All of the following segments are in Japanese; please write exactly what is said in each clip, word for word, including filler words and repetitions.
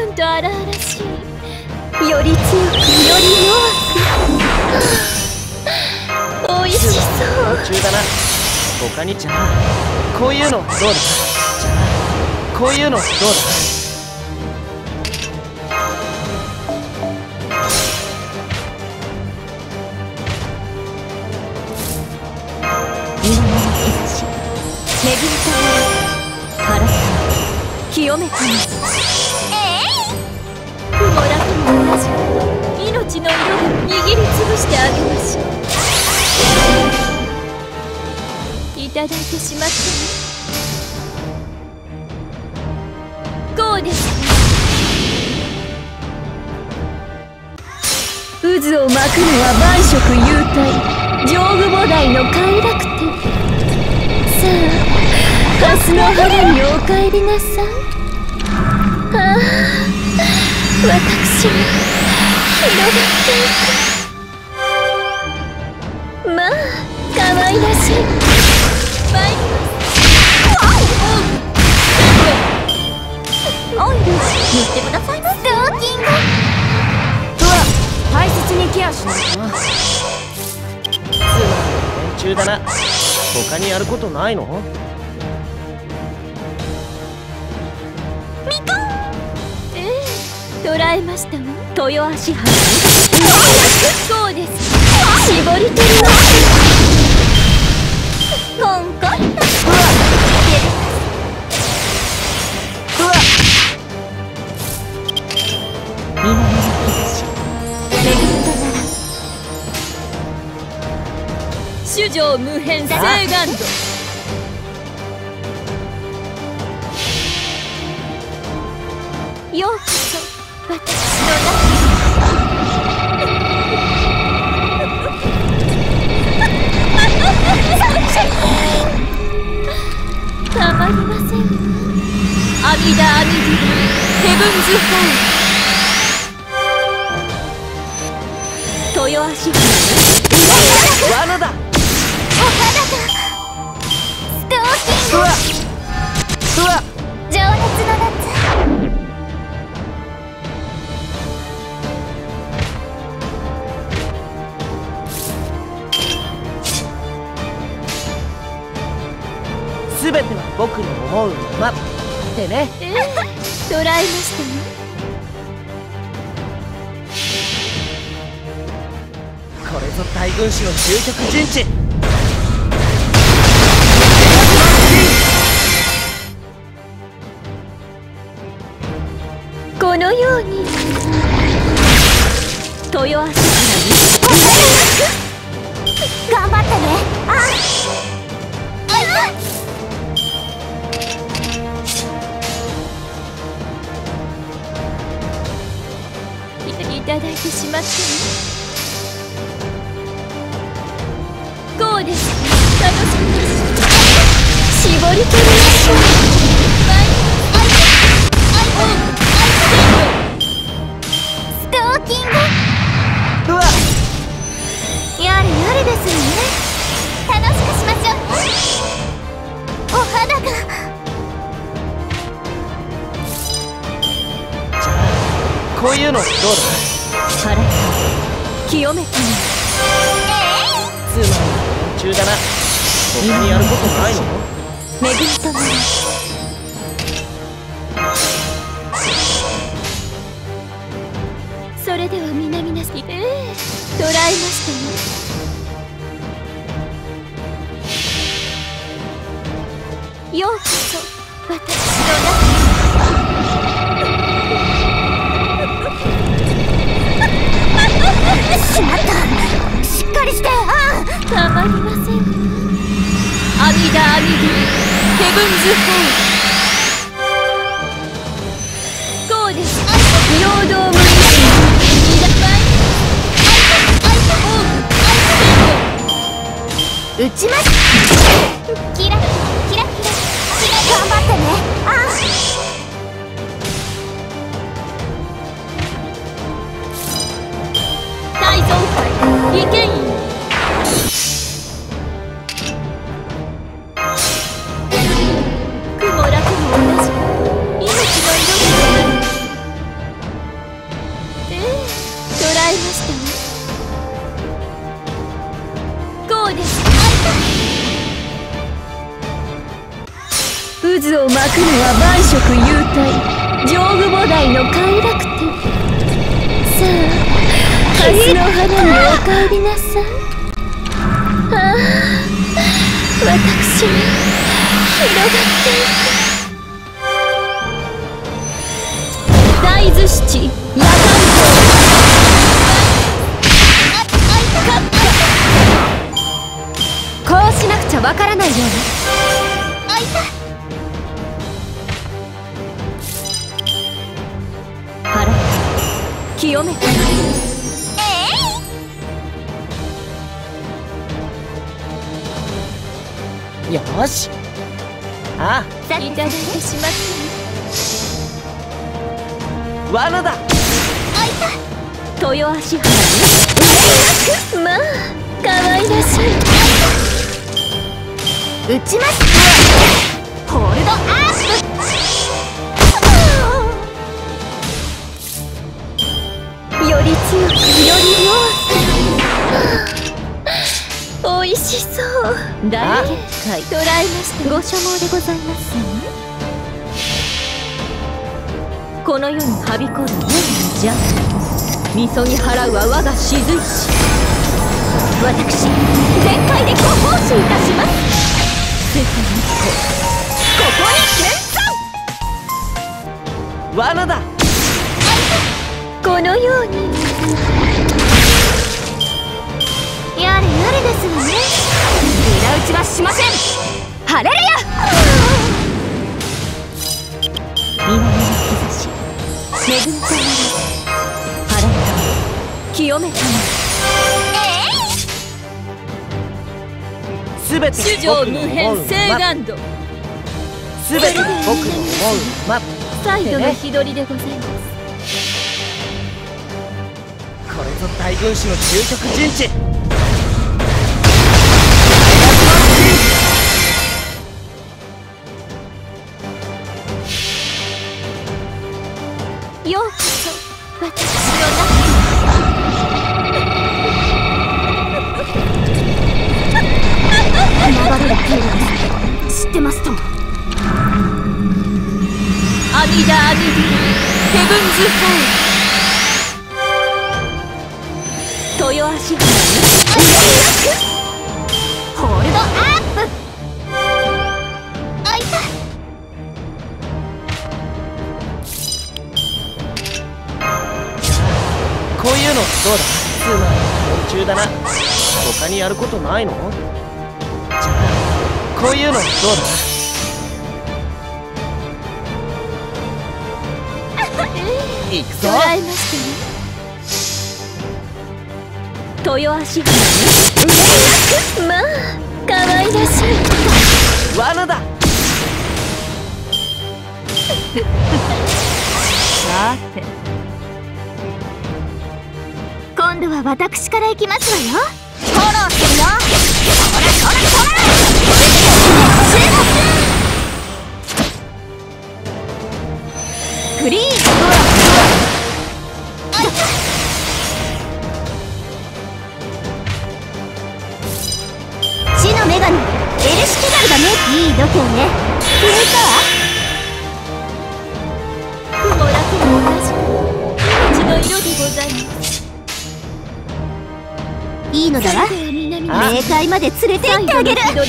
分と荒々しい。より強くより弱く。おいしそう。 途中だな。他にじゃあこういうのどうだ。じゃあこういうのどうだ。 今の日差し巡りと腹さ清めたの。えい、雲だけも同じ命の色で握りつぶしてあげましょう。いただいてしまったの。こうです。渦を巻くのは万色幽体上部菩提の快楽天。さあ明日の原にお帰りなさい。ああ、私も広がっていく。まあ可愛らしい。参ります。オイル塗ってくださいま。ストーキング。 うわ、大切にケアしないとな。 中だな。他にやることないの？ みかん。ええ、捕らえましたわ。豊足原。そうです。絞り取ります。コンコンと。 うわ。 南の日差し巡ったなら主情無変聖願度。ようこそ私の中たまりません。阿弥陀阿弥陀ヘブンズファイ。豊足原罠だ。 お肌がストーキング。 うわうわ。 情熱の夏。 すべては僕の思うままってね。 ええ、捕らえましたね。 これぞ大軍師の究極陣地。 このように豊足原に頑張ってね。あいただいてしまってね。こうです。楽しみです。絞り取りましょう。ストーキング。 うわ。 やれやれですね。楽しくしましょうね。お肌が。 じゃあこういうのどうだ。 腹さ清めたの。 つまり中だな。他にやることないの？ 巡りとならそれでは皆々しええ、捕らえましたね。ようこそ私の中しまった。しっかりして。ああ、たまりません。阿弥陀阿弥陀ヘブンズフォー。こうです。平等無理。撃ちます。キラキラキラキラ頑張ってね。ああ、大損壊利権威。雲楽も同じ命の色で渦を巻くのは万色幽体上部菩提の快楽天。さあ蓮の花にお帰りなさい。ああ私に広がっていく。大豆七夜間こうしなくちゃわからないようね。 あいた。 腹清めた。 よし。あさていただいてしまった。 罠だ。 あいた。 豊足原まあ可愛らしい。 打ちます。ホールドアップ。より強くより弱く。おいしそう。 大結界捕らえました。 ご所望でございます。この世にはびこる善の邪みそぎ払うは我が雫石。私全開でご奉仕いたします。世界一個ここに見参。 罠だ。 このようにやれやれですわね。裏打ちはしません。ハレルヤ。南の兆し恵みとなり腹の清めたの。 すべて主僕情無の思う変聖ま願度。 すべて僕の思うま再度の日取りでございます。 これぞ大軍師の究極陣地。 ようこそ私の流れるテーマです。知ってますとも。 阿弥陀阿弥陀ヘブンズファイ豊足原ホールドアップ。 あいた。 こういうのどうだ。つまり昆虫だな。他にやることないの？じゃあこういうのどうだ。行くぞ。 捕らえましたね。 豊足原まあ可愛らしい。 罠だ。 さて今度は私から行きますわよ。フォローするよ。こらこらこら。フリーズドラ死の女神エルシキガルだね。いい度胸ね。気に入ったわ。 雲だけも同じ命の色でございます。 いいのだわ。 さては南にあ冥界まで連れて行ってあげる。 最後の日取りでございます。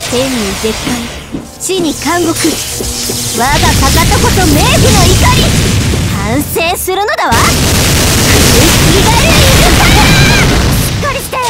天に絶海地に監獄。我がかかとこそ冥府の怒り。反省するのだわ。くすきがるいるから。しっかりして。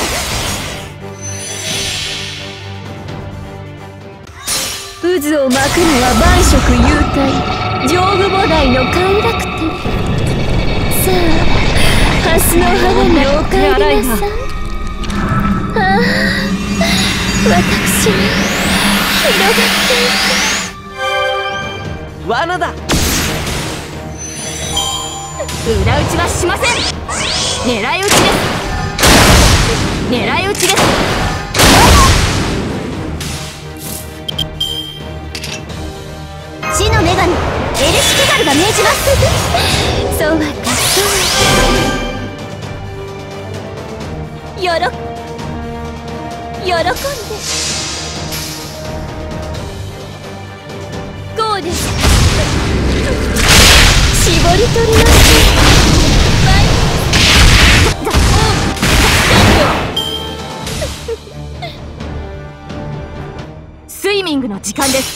渦を巻くのは万色幽体上部菩提の快楽天。さあ蓮の花にお帰りなさい。ああ私に広がっていく。 罠だ。 裏打ちはしません。狙い撃ちです。狙い撃ちです。死の女神エルシキガルが命じます。 そうはかそう。よろ喜んで。 うです。絞り取りましょう。スイミングの時間です。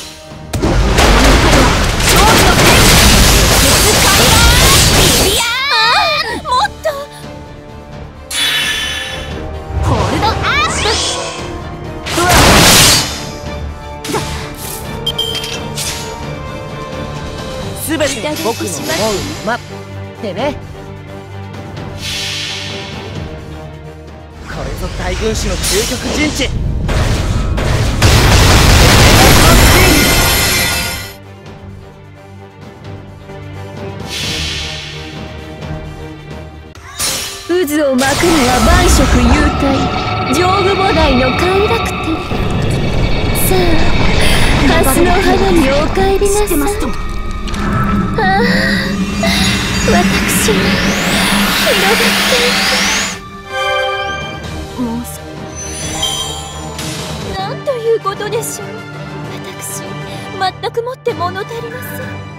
すべて僕の思うまってね。これぞ大軍師の究極陣地。 渦を巻くには万色幽体、上部菩提の快楽天。さあ、蓮の花にお帰りなさい。ああ、私が広がっていく。もうそなんということでしょう。私全くもって物足りません。